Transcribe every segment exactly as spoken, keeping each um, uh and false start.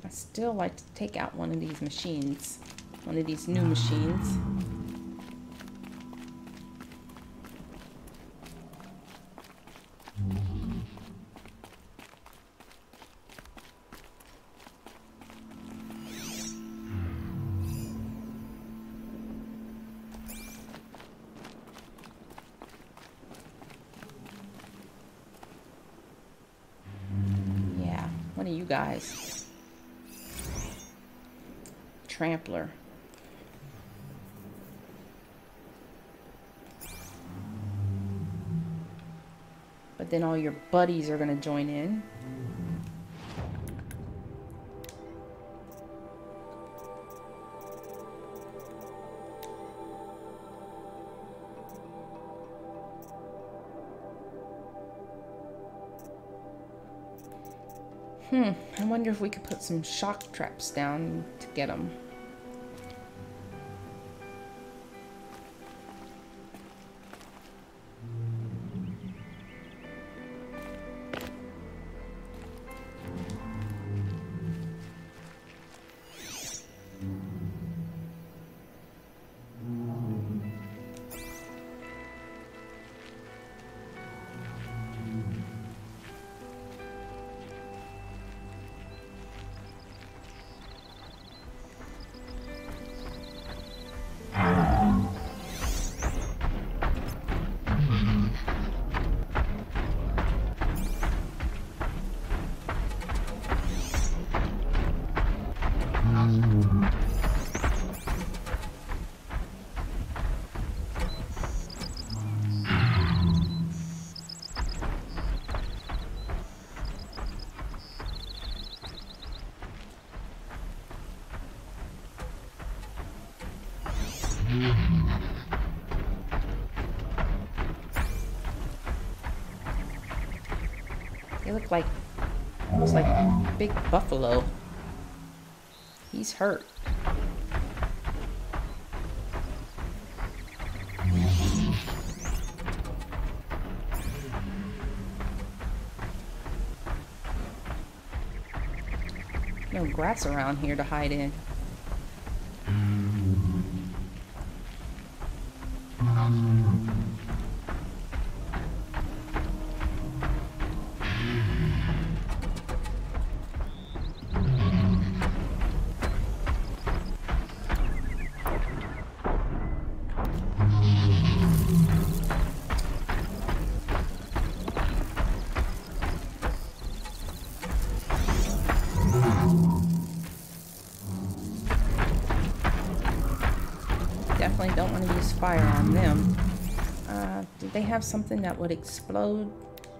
still like to take out one of these machines. One of these new machines. Yeah, one of you guys. Trampler. But then all your buddies are gonna join in. Hmm, I wonder if we could put some shock traps down to get them. They look like, almost like big buffalo. He's hurt. No grass around here to hide in. Definitely don't want to use fire on them. Uh, did they have something that would explode?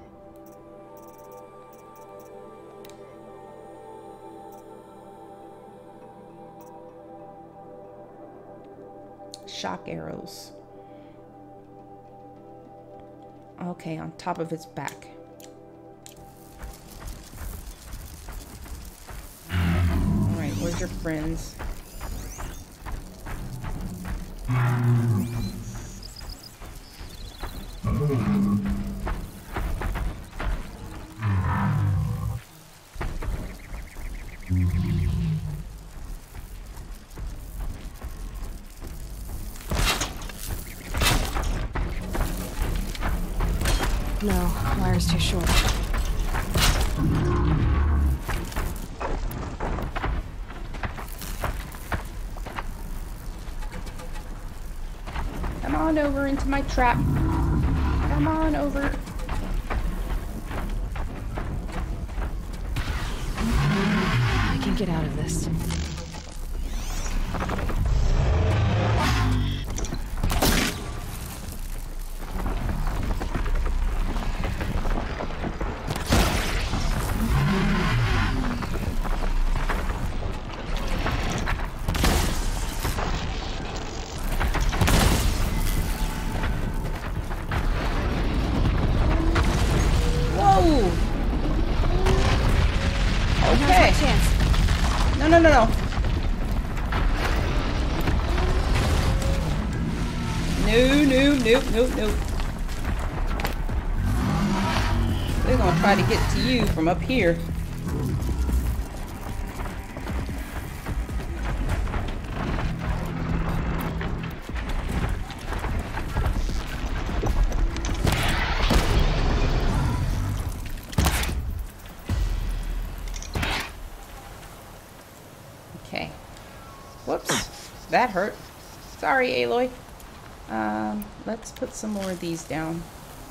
Shock arrows. Okay, on top of its back. Alright, where's your friends? No, wire's too short. Come on over into my trap. Come on over. I can get out of this. Okay. No, no, no, no. No, no, no, no, no. We're gonna try to get to you from up here. Okay. Whoops. That hurt. Sorry, Aloy. Um, let's put some more of these down.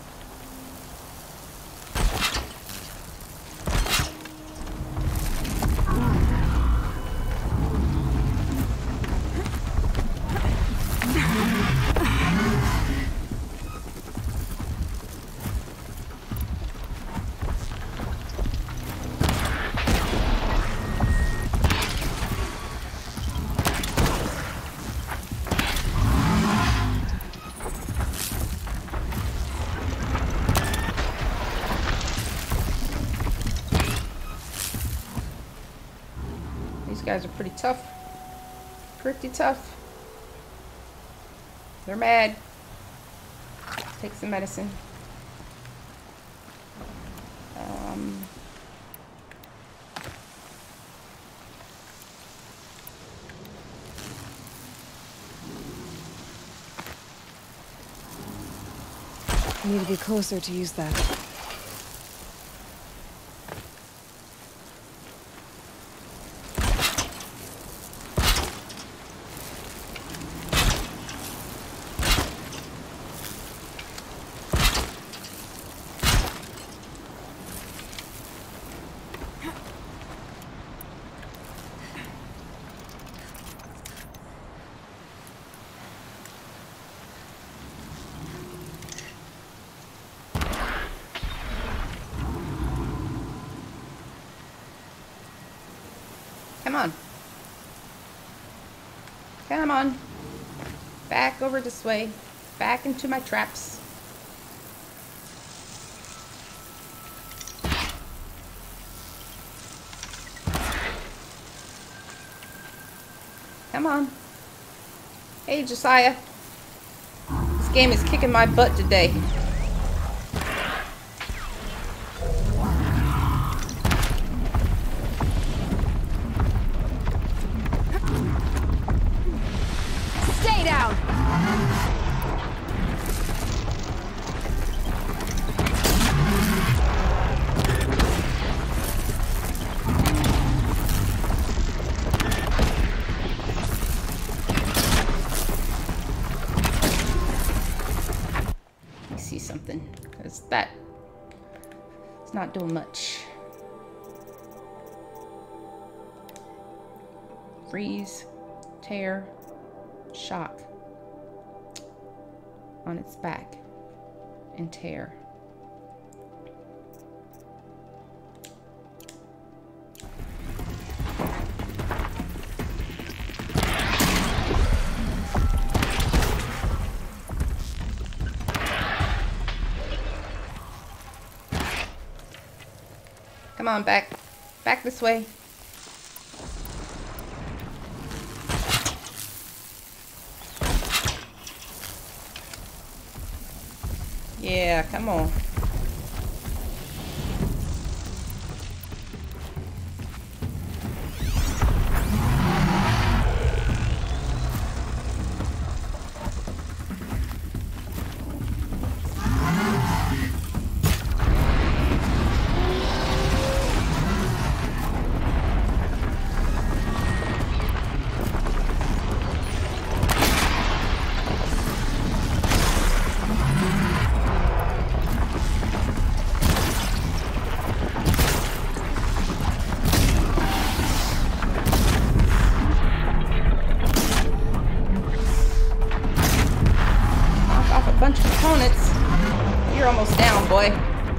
These guys are pretty tough. Pretty tough. They're mad. Take some medicine. Um, I need to be closer to use that. Come on. Come on. Back over this way. Back into my traps. Come on. Hey, Josiah. This game is kicking my butt today. Stay down! Let me see something, because that it's not doing much. Freeze, tear, shock on its back, and tear. Come on, back. Back this way. Yeah, come on. Bunch of components. You're almost down, boy.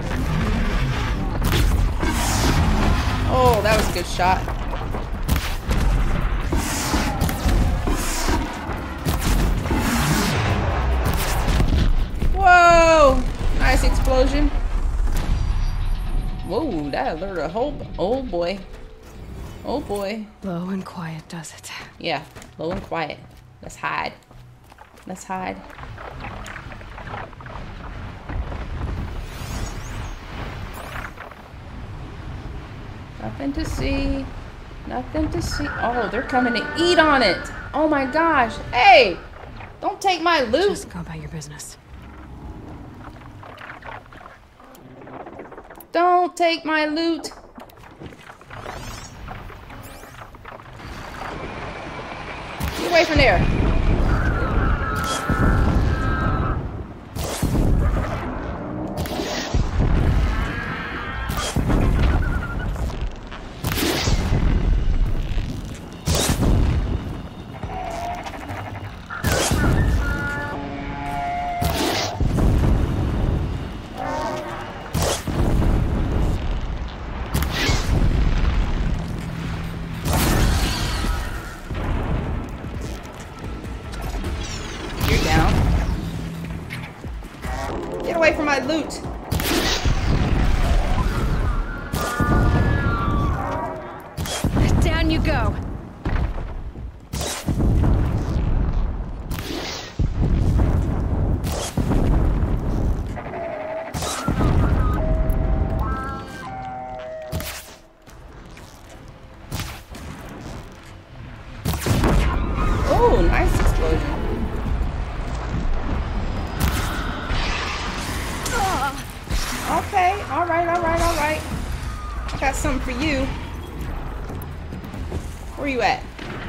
Oh, that was a good shot. Whoa! Nice explosion. Whoa, that alerted a whole... Oh, boy. Oh, boy. Low and quiet does it. Yeah, low and quiet. Let's hide. Let's hide. Nothing to see. Nothing to see. Oh, they're coming to eat on it. Oh my gosh. Hey! Don't take my loot. Just go about your business. Don't take my loot. Get away from there. My loot. Down you go. Oh, nice explosion. Okay, alright, alright, alright. I got something for you. Where you at?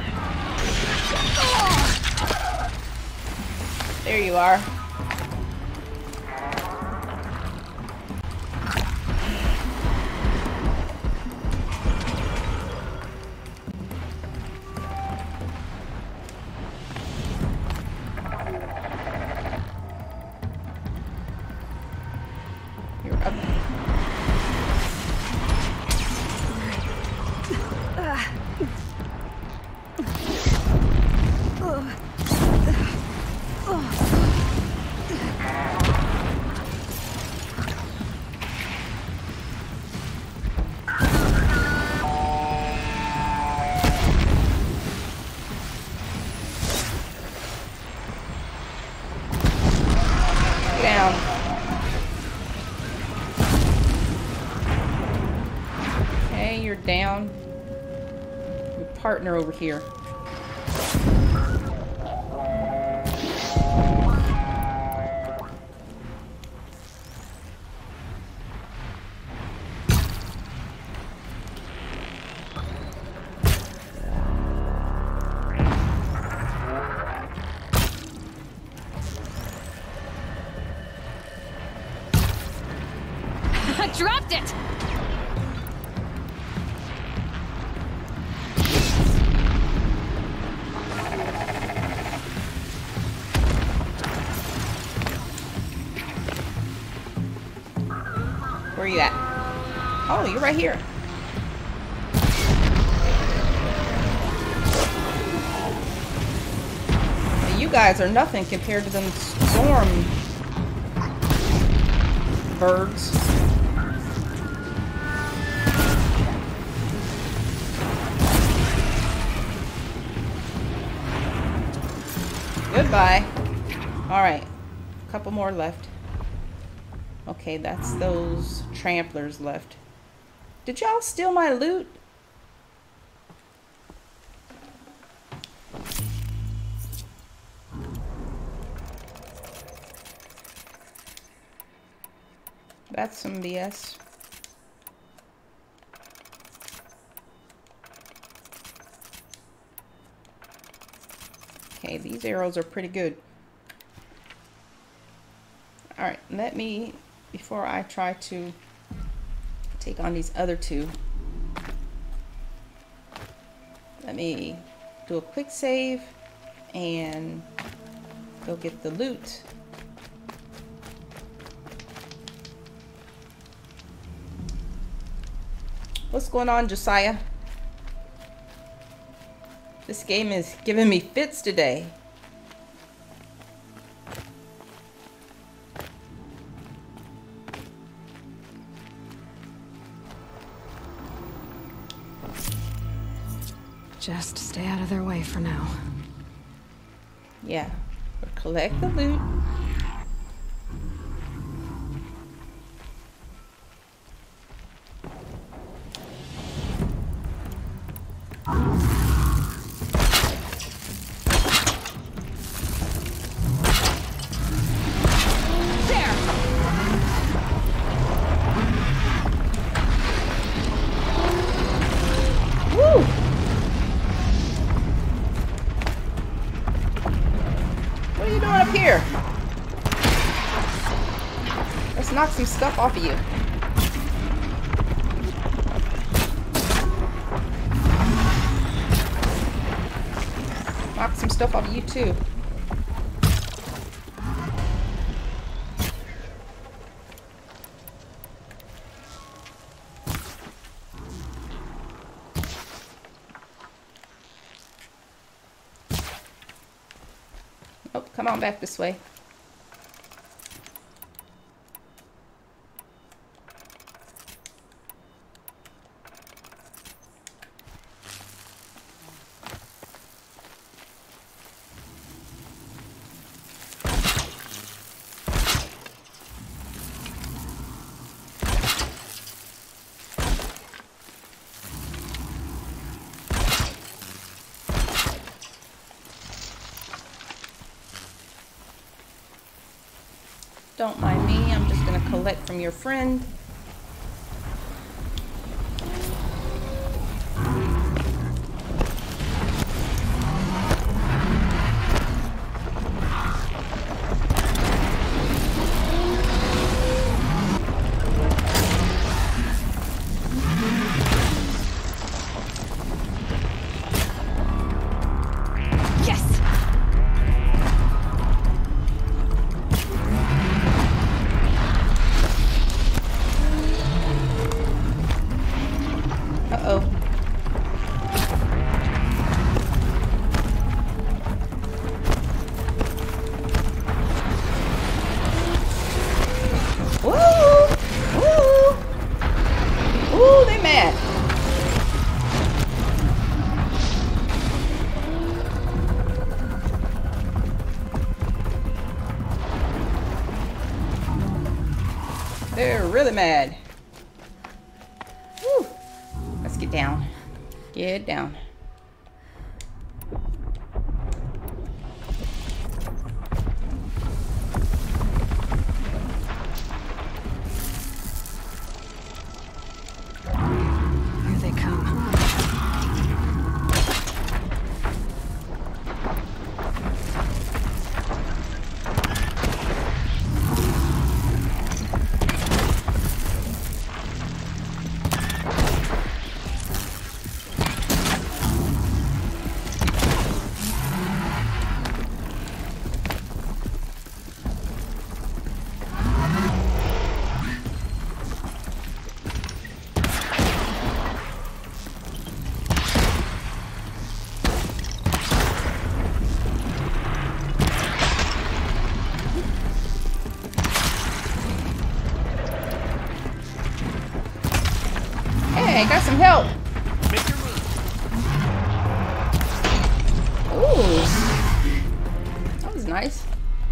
There you are. Down. Okay, you're down. Your partner over here. I dropped it! Where are you at? Oh, you're right here. And you guys are nothing compared to them storm birds. Goodbye. Alright. A couple more left. Okay, that's those tramplers left. Did y'all steal my loot? That's some B S. Okay, these arrows are pretty good. Alright, let me, before I try to take on these other two, let me do a quick save and go get the loot. What's going on, Josiah? This game is giving me fits today. Just stay out of their way for now. Yeah, or collect the loot. knock some stuff off of you. Knock some stuff off of you too. Oh, come on back this way. Don't mind me, I'm just gonna collect from your friend. They're really mad. Woo. Let's get down. Get down. Here they come. Hey, got some help. Make your move. Ooh. That was nice.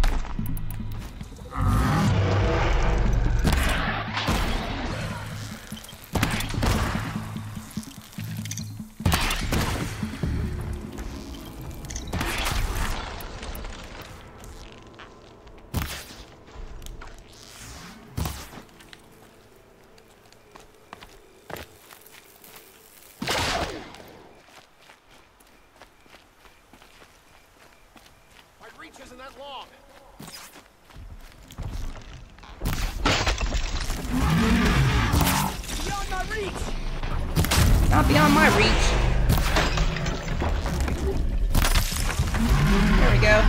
Reach isn't that long. Beyond my reach. Not beyond my reach. There we go.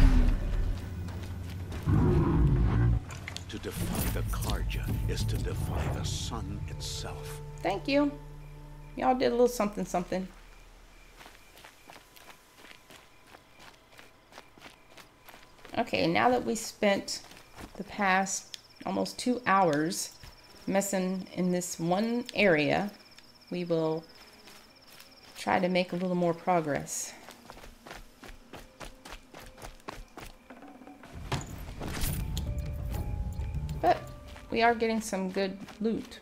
To defy the Carja is to defy the sun itself. Thank you. Y'all did a little something something. Okay, now that we spent the past almost two hours messing in this one area, we will try to make a little more progress. But we are getting some good loot.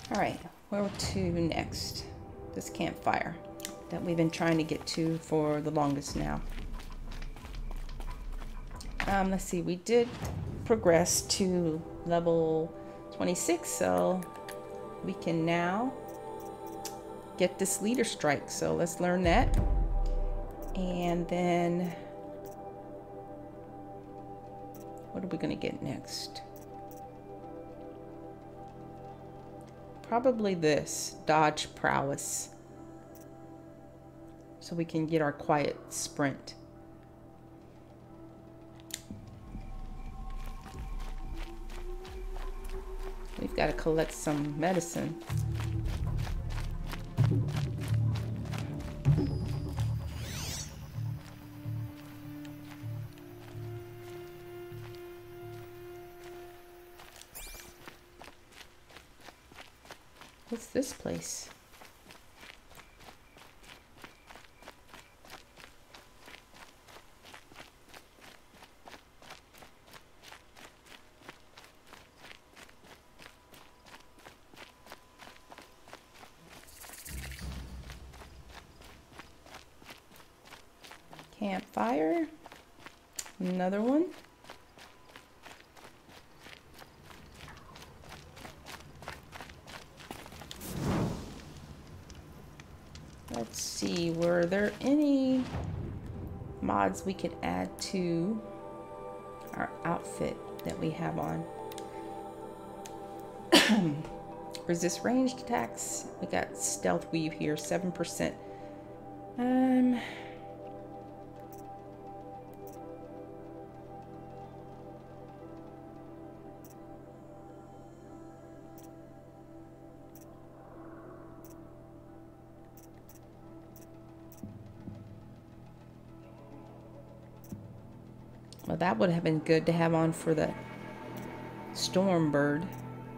Alright, where to next? This campfire that we've been trying to get to for the longest now. Um, let's see, we did progress to level twenty-six, so we can now get this leader strike. So let's learn that. And then what are we gonna get next? Probably this, dodge prowess. So we can get our quiet sprint. We've got to collect some medicine. What's this place? Campfire. Another one. Let's see, were there any mods we could add to our outfit that we have on? Resist ranged attacks. We got stealth weave here, seven percent. Um... Well, that would have been good to have on for the Stormbird.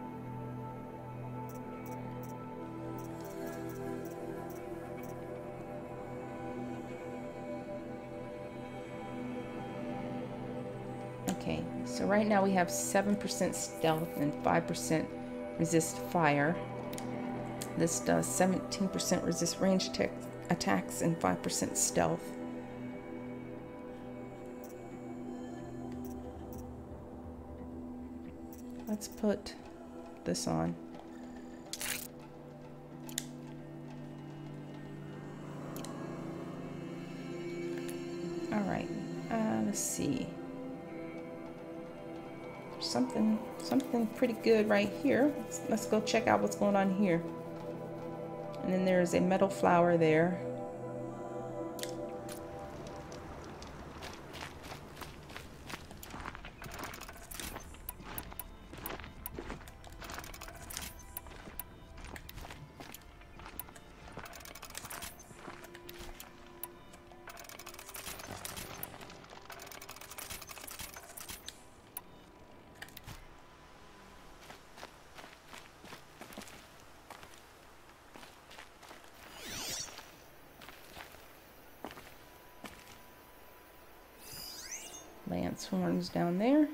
Okay, so right now we have seven percent stealth and five percent resist fire. This does seventeen percent resist range attacks and five percent stealth. Let's put this on. All right, uh, let's see. There's something, something pretty good right here. Let's, let's go check out what's going on here. And then there's a metal flower there. Lance horns down there.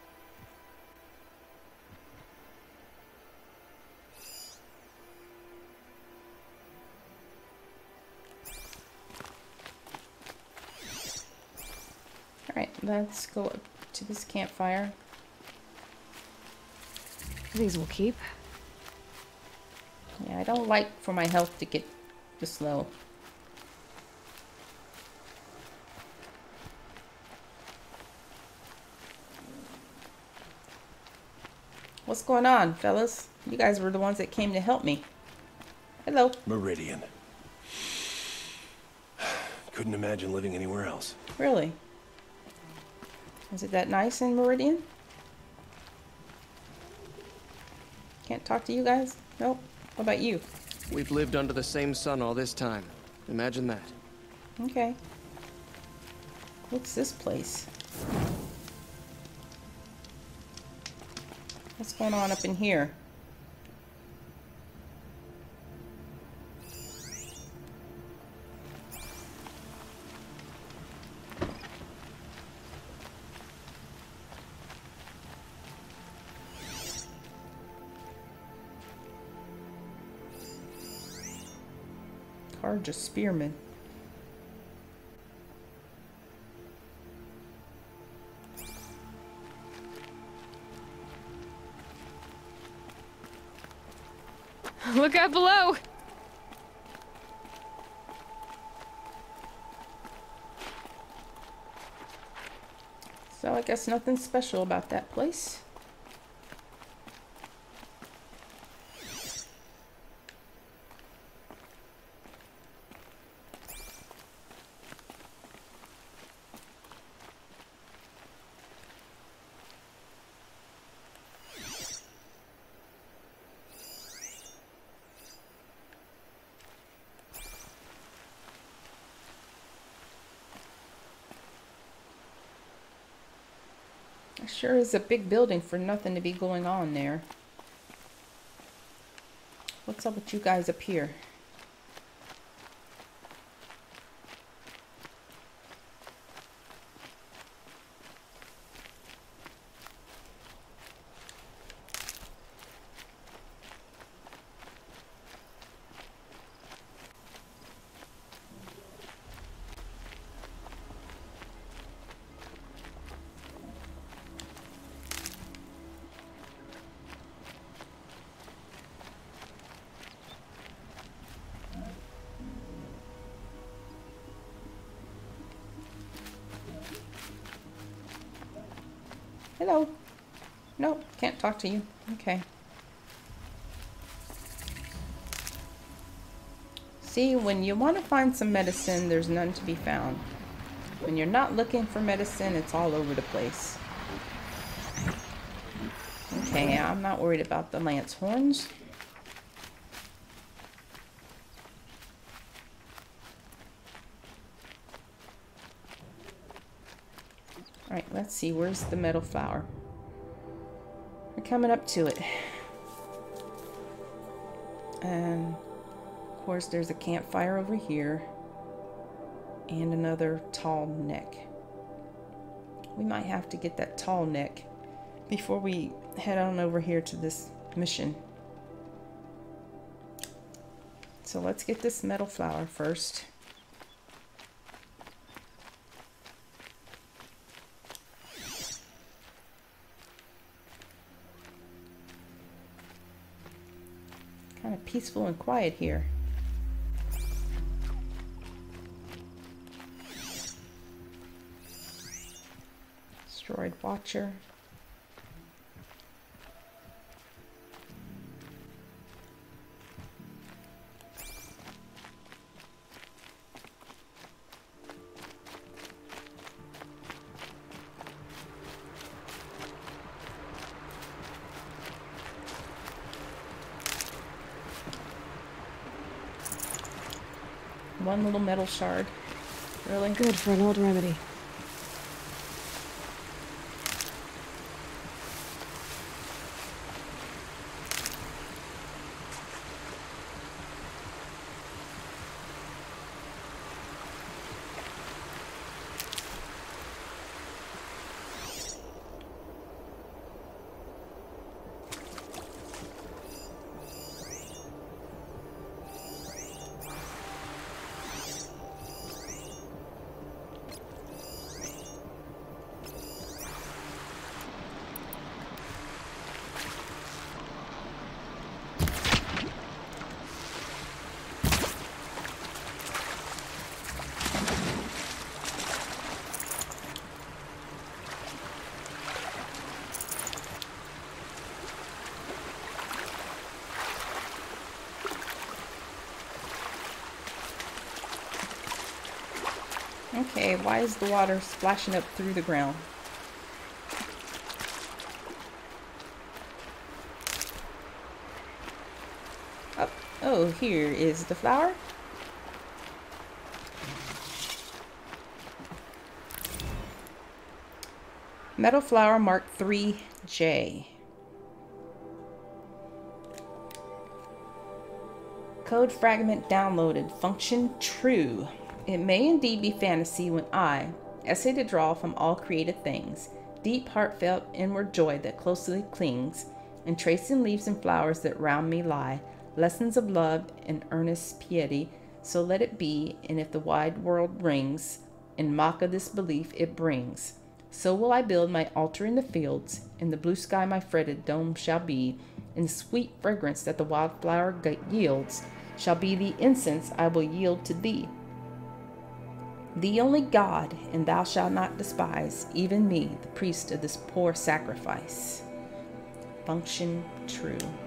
All right, let's go up to this campfire. These will keep. Yeah, I don't like for my health to get this low. What's going on, fellas? You guys were the ones that came to help me. Hello. Meridian. Couldn't imagine living anywhere else. Really? Is it that nice in Meridian? Can't talk to you guys? Nope. What about you? We've lived under the same sun all this time. Imagine that. Okay. What's this place? What's going on up in here? Carja Spearman. Look out below! So I guess nothing special about that place. Sure is a big building for nothing to be going on there. What's up with you guys up here? Hello. Nope, can't talk to you. Okay. See, when you want to find some medicine, there's none to be found. When you're not looking for medicine, it's all over the place. Okay, I'm not worried about the lance horns. Alright, let's see. Where's the metal flower? We're coming up to it. And, of course, there's a campfire over here. And another tall neck. We might have to get that tall neck before we head on over here to this mission. So let's get this metal flower first. Kind of peaceful and quiet here. Destroyed Watcher. One little metal shard. Really? Good for an old remedy. Okay, why is the water splashing up through the ground? Oh, oh, here is the flower. Metal flower mark three J. Code fragment downloaded. Function true. It may indeed be fantasy when I essay to draw from all created things, deep heartfelt inward joy that closely clings, and tracing leaves and flowers that round me lie, lessons of love and earnest piety, So let it be, and if the wide world rings, in mock of this belief it brings, so will I build my altar in the fields, and the blue sky my fretted dome shall be, and the sweet fragrance that the wildflower yields shall be the incense I will yield to thee. Thee only God, and thou shalt not despise, even me, the priest of this poor sacrifice. Function true.